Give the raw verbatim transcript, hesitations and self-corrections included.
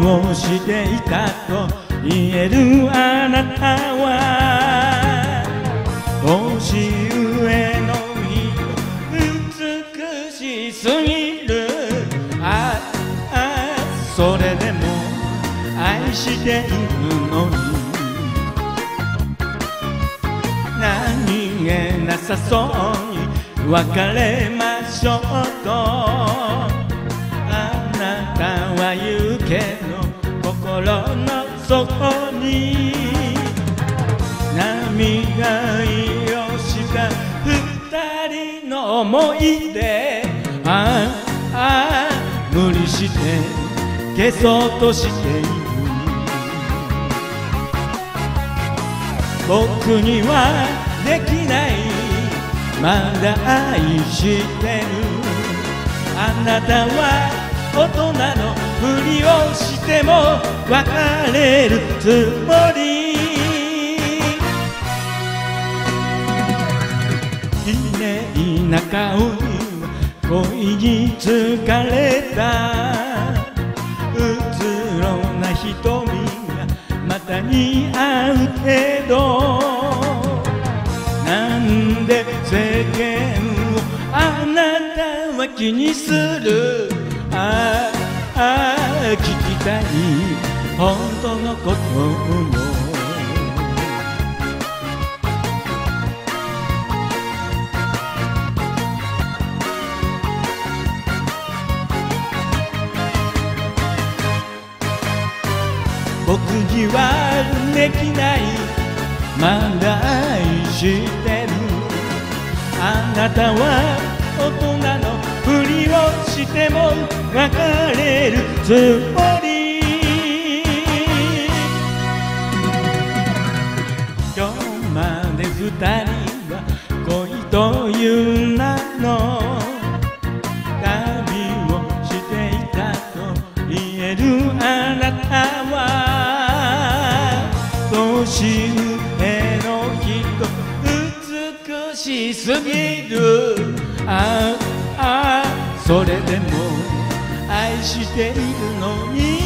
をしていたと言えるあなたは年上の人美しすぎる。ああそれでも愛しているのに何気なさそうに別れましょうとあなたは言うけど心の底に涙色した二人の思い出ああああ無理して消そうとしている。僕にはできないまだ愛してる。あなたは大人のふりをしても別れるつもり。綺麗な顔に恋に疲れたうつろな瞳がまた似合うけどなんで世間をあなたは気にする。ああああ聞きたい本当のことを僕にはできないまだ愛してる。あなたは大人のふりをしても別れるつもり。今日まで二人は恋という名の旅をしていたと言えるあなたは年上の人美しすぎる。ああそれでも愛しているのに